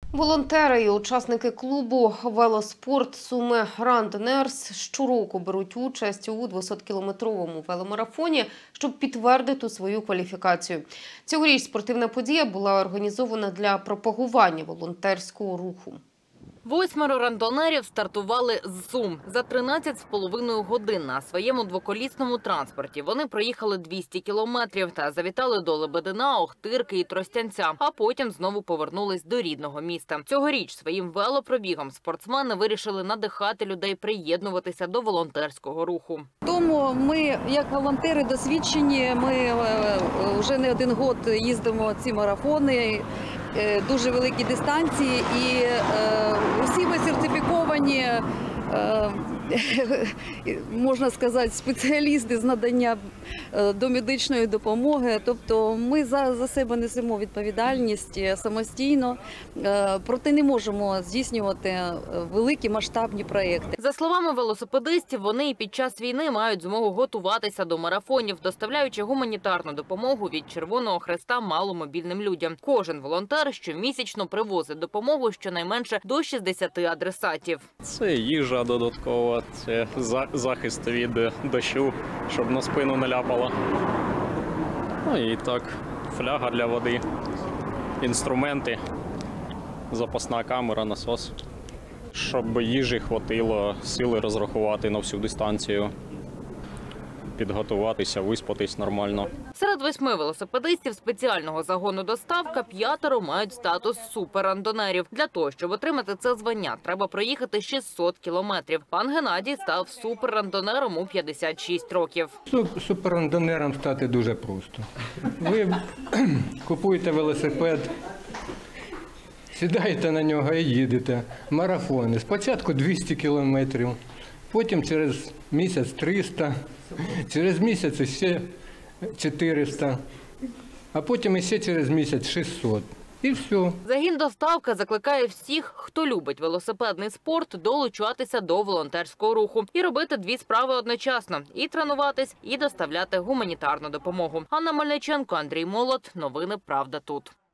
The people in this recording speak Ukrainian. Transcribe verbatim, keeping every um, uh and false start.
Волонтери і учасники клубу «Велоспорт Суми Рандонерс» щороку беруть участь у двохсоткілометровому веломарафоні, щоб підтвердити свою кваліфікацію. Цьогоріч спортивна подія була організована для пропагування волонтерського руху. Восьмеро рандонерів стартували з Сум. За тринадцять з половиною годин на своєму двоколісному транспорті вони проїхали двісті кілометрів та завітали до Лебедина, Охтирки і Тростянця, а потім знову повернулись до рідного міста. Цьогоріч своїм велопробігом спортсмени вирішили надихати людей приєднуватися до волонтерського руху. Тому ми, як волонтери досвідчені, ми вже не один год їздимо ці марафони, дуже великі дистанції, і усі ми сертифіковані, можна сказати, спеціалісти з надання домедичної допомоги. Тобто ми за, за себе несемо відповідальність самостійно, проте не можемо здійснювати великі масштабні проекти. За словами велосипедистів, вони і під час війни мають змогу готуватися до марафонів, доставляючи гуманітарну допомогу від Червоного Хреста маломобільним людям. Кожен волонтер щомісячно привозить допомогу щонайменше до шістдесяти адресатів. Це їжа додаткова, це захист від дощу, щоб на спину не ляпало. Ну і так, фляга для води, інструменти, запасна камера, насос. Щоб їжі хватило, сили розрахувати на всю дистанцію, підготуватися, виспатись нормально. Серед восьми велосипедистів спеціального загону «Доставка» п'ятеро мають статус суперрандонерів. Для того, щоб отримати це звання, треба проїхати шістсот кілометрів. Пан Геннадій став суперрандонером у п'ятдесят шість років. Суперрандонером стати дуже просто. Ви купуєте велосипед, сідаєте на нього і їдете. Марафони. Спочатку двісті кілометрів, потім через місяць триста, через місяць ще чотириста, а потім ще через місяць шістсот. І все. Загін «Доставка» закликає всіх, хто любить велосипедний спорт, долучатися до волонтерського руху і робити дві справи одночасно – і тренуватись, і доставляти гуманітарну допомогу. Анна Мельниченко, Андрій Молот. Новини «Правда тут».